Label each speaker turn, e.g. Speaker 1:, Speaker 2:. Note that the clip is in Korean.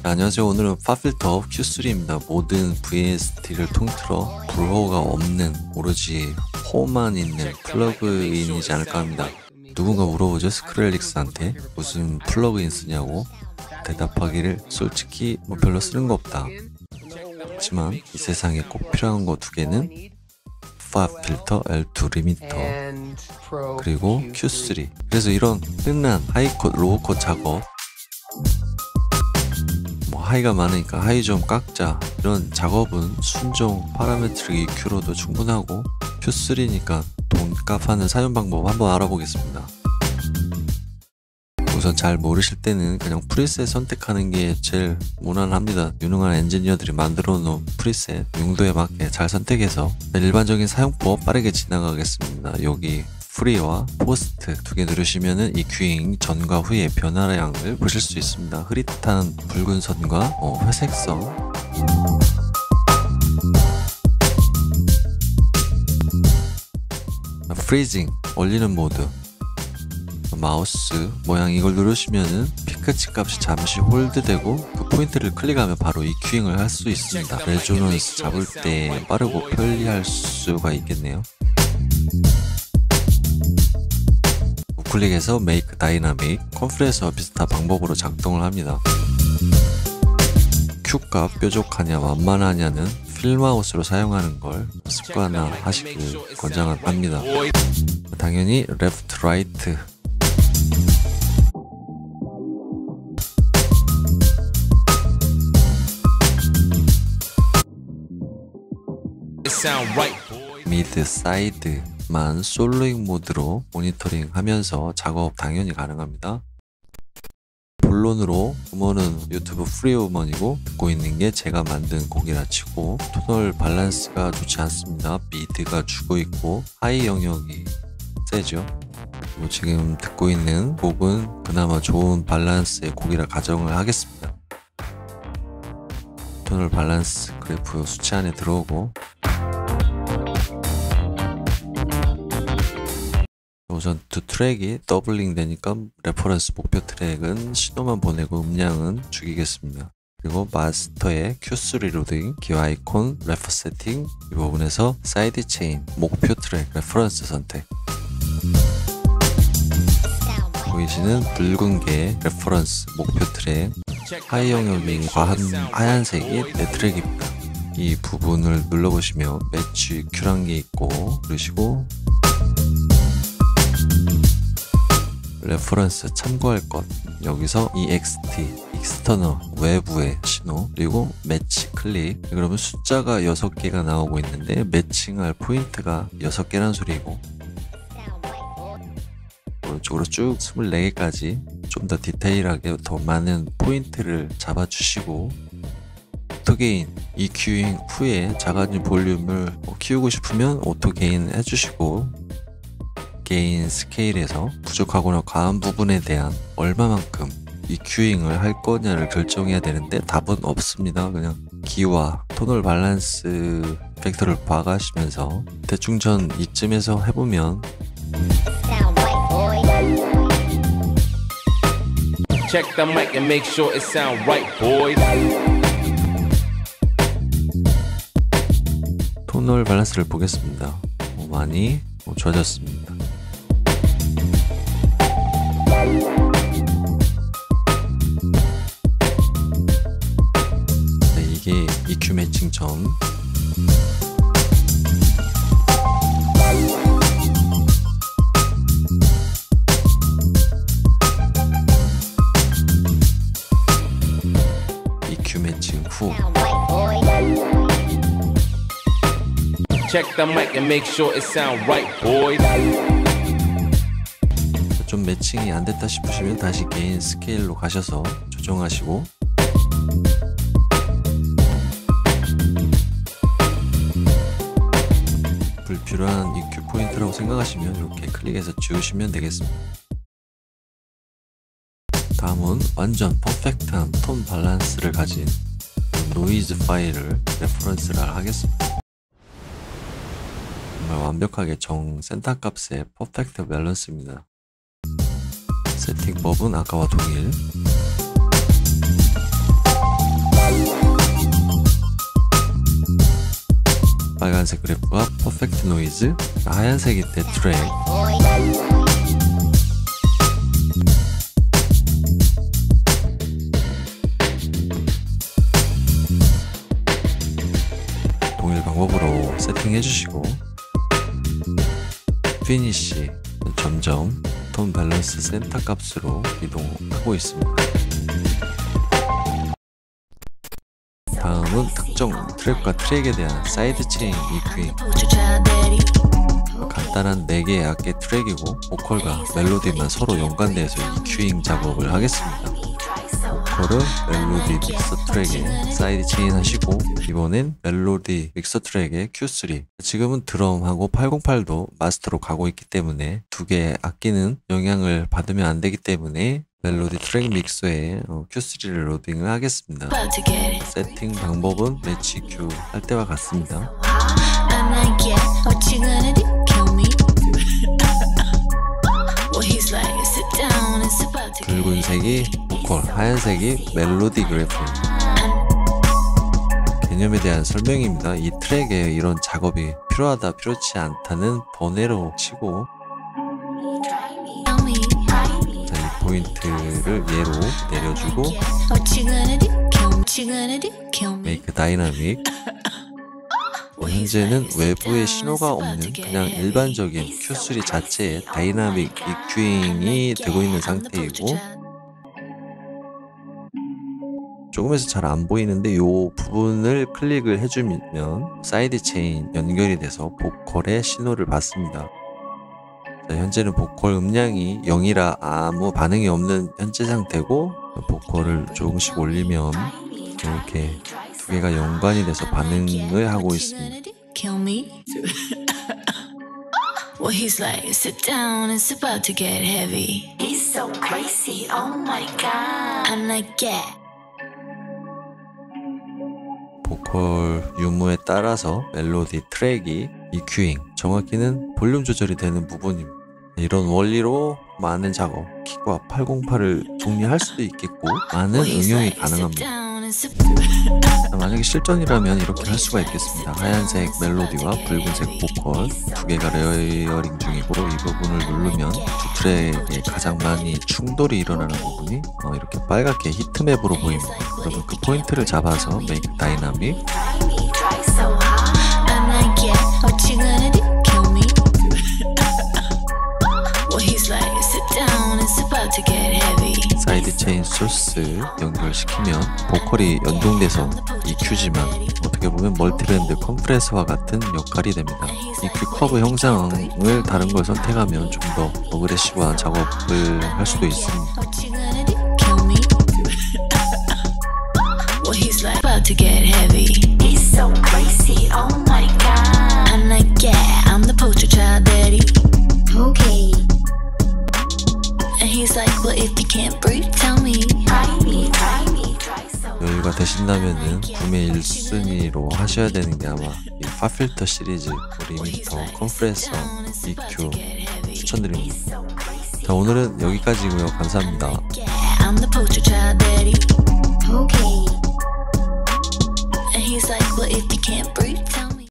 Speaker 1: 안녕하세요. 오늘은 팝필터 Q3입니다. 모든 VST를 통틀어 불호가 없는 오로지 호만 있는 플러그인이지 않을까 합니다. 누군가 물어보죠. 스크렐릭스한테 무슨 플러그인 쓰냐고. 대답하기를 솔직히 별로 쓰는 거 없다. 하지만 이 세상에 꼭 필요한 거 두 개는 팝필터 L2 리미터 그리고 Q3. 그래서 이런 끝난 하이컷, 로우컷 작업, 하이가 많으니까 하이 좀 깎자, 이런 작업은 순정 파라메트릭 EQ로도 충분하고, Q3니까 돈값 하는 사용 방법 한번 알아보겠습니다. 우선 잘 모르실 때는 그냥 프리셋 선택하는 게 제일 무난합니다. 유능한 엔지니어들이 만들어 놓은 프리셋 용도에 맞게 잘 선택해서 일반적인 사용법 빠르게 지나가겠습니다. 여기 프리와 포스트 두 개 누르시면은 EQing 전과 후의 변화량을 보실 수 있습니다. 흐릿한 붉은 선과 회색선, 프리징 올리는 모드, 마우스 모양 이걸 누르시면은 피크치 값이 잠시 홀드되고 그 포인트를 클릭하면 바로 EQing을 할 수 있습니다. 레조넌스 잡을 때 빠르고 편리할 수가 있겠네요. 우클릭해서 Make Dynamic, 컴프레서 비슷한 방법으로 작동을 합니다. Q값 뾰족하냐 완만하냐는 필마우스로 사용하는 걸 습관화하시길 권장합니다. 당연히 Left, Right, 미드, 사이드만 솔로잉 모드로 모니터링 하면서 작업 당연히 가능합니다. 본론으로 음원은 유튜브 프리 음원이고 듣고 있는 게 제가 만든 곡이라 치고 토널 밸런스가 좋지 않습니다. 미드가 죽어 있고 하이 영역이 세죠. 그리고 지금 듣고 있는 곡은 그나마 좋은 밸런스의 곡이라 가정을 하겠습니다. 토널 밸런스 그래프 수치 안에 들어오고, 우선 두 트랙이 더블링 되니까 레퍼런스 목표 트랙은 신호만 보내고 음량은 죽이겠습니다. 그리고 마스터의 Q3 로딩, 기어 아이콘, 레퍼 세팅, 이 부분에서 사이드 체인, 목표 트랙, 레퍼런스 선택. 보이시는 붉은 게 레퍼런스, 목표 트랙, 하이 영역이 과한 하얀색이 내 트랙입니다. 이 부분을 눌러보시면 매치 Q란 게 있고, 누르시고 레퍼런스 참고할 것, 여기서 EXT, 익스터널, 외부의 신호, 그리고 매치 클릭. 그러면 숫자가 6개가 나오고 있는데 매칭할 포인트가 6개란 소리고, 오른쪽으로 쭉 24개까지 좀 더 디테일하게 더 많은 포인트를 잡아주시고, 오토게인, EQing 후에 작아진 볼륨을 키우고 싶으면 오토게인 해주시고, 게인 스케일에서 부족하거나 과한 부분에 대한 얼마만큼 EQing을 할 거냐를 결정해야 되는데 답은 없습니다. 그냥 기와 토널 밸런스 팩터를 봐가시면서 대충 전 이쯤에서 해보면 Check the mic and make sure it sound right, boys. 토널 밸런스를 보겠습니다. 많이 좋아졌습니다. 네, 이게 EQ 매칭 점. EQ 매칭 후. Check the mic and make sure it sound right, boys. 좀 매칭이 안 됐다 싶으시면 다시 게인 스케일로 가셔서 조정하시고, 불필요한 EQ 포인트라고 생각하시면 이렇게 클릭해서 지우시면 되겠습니다. 다음은 완전 퍼펙트한 톤 밸런스를 가진 노이즈 파일을 레퍼런스를 하겠습니다. 정말 완벽하게 정 센터 값의 퍼펙트 밸런스입니다. 세팅법은 아까와 동일. 빨간색 그래프가 퍼펙트 노이즈, 하얀색이 때 트랙, 동일 방법으로 세팅해 주시고 피니시 점점 톤 밸런스 센터 값으로 이동하고 있습니다. 다음은 특정 트랙과 트랙에 대한 사이드 체인 EQing. 간단한 4개의 악기 트랙이고 보컬과 멜로디만 서로 연관되어서 EQing 작업을 하겠습니다. 보컬은 멜로디 믹서 트랙에 사이드 체인 하시고, 이번엔 멜로디 믹서 트랙에 Q3. 지금은 드럼하고 808도 마스터로 가고 있기 때문에 2개의 악기는 영향을 받으면 안 되기 때문에 멜로디 트랙 믹서에 Q3를 로딩을 하겠습니다. 세팅 방법은 매치 Q 할 때와 같습니다. 붉은색이 보컬, 하얀색이 멜로디 그래프. 개념에 대한 설명입니다. 이 트랙에 이런 작업이 필요하다, 필요치 않다는 번외로 치고, 자, 이 포인트를 얘로 내려주고 메이크 다이나믹. 현재는 외부에 신호가 없는 그냥 일반적인 Q3 자체의 다이나믹 EQing이 되고 있는 상태이고, 조금해서 잘 안 보이는데 이 부분을 클릭을 해주면 사이드 체인 연결이 돼서 보컬의 신호를 받습니다. 자, 현재는 보컬 음량이 0이라 아무 반응이 없는 현재 상태고, 보컬을 조금씩 올리면 이렇게 2개가 연관이 돼서 반응을 하고 있습니다. Well, he's like, sit down, it's about to get heavy. He's so crazy, oh my god. I'm like, yeah. 보컬 유무에 따라서 멜로디 트랙이 EQing, 정확히는 볼륨 조절이 되는 부분입니다. 이런 원리로 많은 작업, 킥과 808을 정리할 수도 있겠고 많은 응용이 가능합니다. 만약에 실전이라면 이렇게 할 수가 있겠습니다. 하얀색 멜로디와 붉은색 보컬 2개가 레이어링 중이고, 이 부분을 누르면 2 트랙에 가장 많이 충돌이 일어나는 부분이 이렇게 빨갛게 히트맵으로 보입니다. 여러분 그 포인트를 잡아서 메이크 다이나믹, 사이드 체인 소스 연결시키면 보컬이 연동돼서 EQ지만 어떻게 보면 멀티밴드 컴프레서와 같은 역할이 됩니다. EQ 커브 형상을 다른 걸 선택하면 좀 더 어그레시브한 작업을 할 수도 있습니다. 여유가 되신다면은 구매 1순위로 하셔야 되는 게 아마 이 파필터 시리즈, 리미터, 컴프레서, EQ 추천드립니다. 자, 오늘은 여기까지고요. 감사합니다. Okay. And he's like, well, if you can't breathe, tell me.